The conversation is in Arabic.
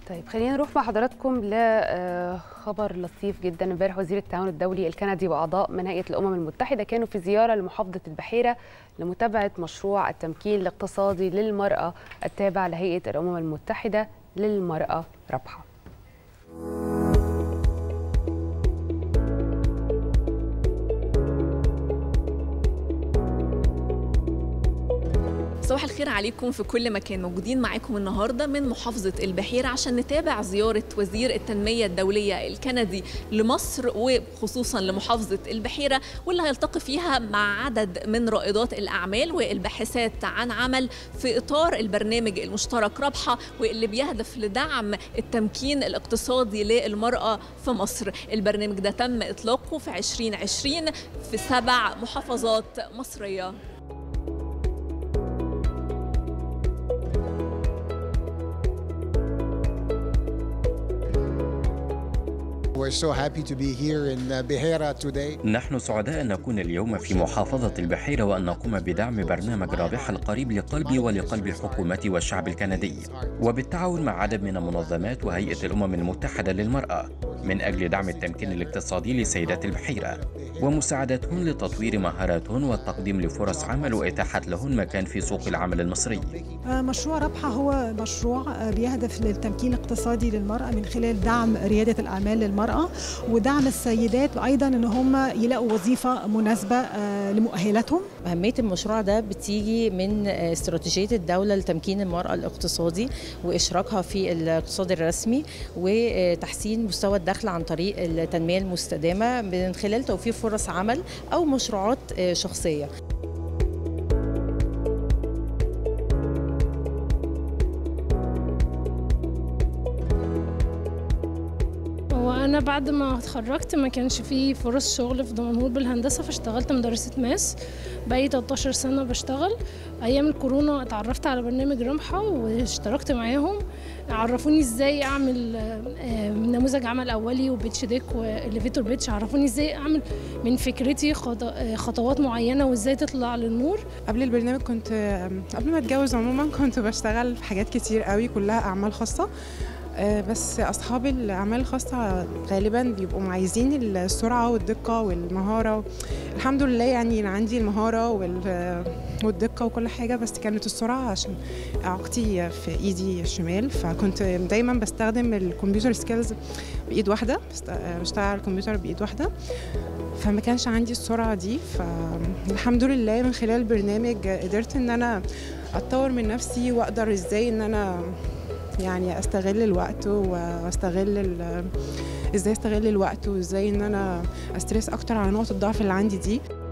طيب خلينا نروح مع حضراتكم لخبر لطيف جدا. امبارح وزير التعاون الدولي الكندي واعضاء من هيئه الامم المتحده كانوا في زياره لمحافظه البحيره لمتابعه مشروع التمكين الاقتصادي للمراه التابع لهيئه الامم المتحده للمراه رابحه. صباح الخير عليكم في كل مكان. موجودين معاكم النهارده من محافظة البحيرة عشان نتابع زيارة وزير التنمية الدولية الكندي لمصر وخصوصا لمحافظة البحيرة، واللي هيلتقي فيها مع عدد من رائدات الأعمال والباحثات عن عمل في إطار البرنامج المشترك رابحة، واللي بيهدف لدعم التمكين الاقتصادي للمرأة في مصر. البرنامج ده تم إطلاقه في 2020 في 7 محافظات مصرية. نحن سعداء أن نكون اليوم في محافظة البحيرة وأن نقوم بدعم برنامج رابحة القريب لقلبي ولقلب الحكومة والشعب الكندي، وبالتعاون مع عدد من المنظمات وهيئة الأمم المتحدة للمرأة من أجل دعم التمكين الاقتصادي لسيدات البحيرة ومساعدتهن لتطوير مهاراتهن والتقديم لفرص عمل وإتاحة لهن مكان في سوق العمل المصري. مشروع رابحة هو مشروع بيهدف للتمكين الاقتصادي للمرأة من خلال دعم ريادة الأعمال للمرأة ودعم السيدات، وأيضا أن هم يلاقوا وظيفة مناسبة لمؤهلاتهم. أهمية المشروع ده بتيجي من استراتيجية الدولة لتمكين المرأة الاقتصادي وإشراكها في الاقتصاد الرسمي وتحسين مستوى الدخل عن طريق التنمية المستدامة من خلال توفير فرص عمل أو مشروعات شخصية. وأنا بعد ما اتخرجت ما كانش فيه فرص شغل في دمنهور بالهندسة، فاشتغلت مدرسة ماس بقالي 13 سنة بشتغل. أيام الكورونا اتعرفت على برنامج رابحة واشتركت معاهم، عرفوني ازاي اعمل نموذج عمل اولي وبيتش ديك واليفيتور بيتش، عرفوني ازاي اعمل من فكرتي خطوات معينه وازاي تطلع للنور. قبل البرنامج كنت قبل ما اتجوز عموما كنت بشتغل في حاجات كتير قوي كلها اعمال خاصه، بس اصحاب الاعمال الخاصه غالبا بيبقوا عايزين السرعه والدقه والمهاره. الحمد لله يعني انا عندي المهاره والدقه وكل حاجه، بس كانت السرعه عشان اعاقتي في ايدي الشمال، فكنت دايما بستخدم الكمبيوتر سكيلز بايد واحده، بشتغل على الكمبيوتر بايد واحده، فما كانش عندي السرعه دي. فالحمد لله من خلال البرنامج قدرت ان انا اتطور من نفسي واقدر ازاي ان انا يعني استغل الوقت ازاي استغل الوقت وازاي ان انا استرس اكتر على نقط الضعف اللي عندي دي.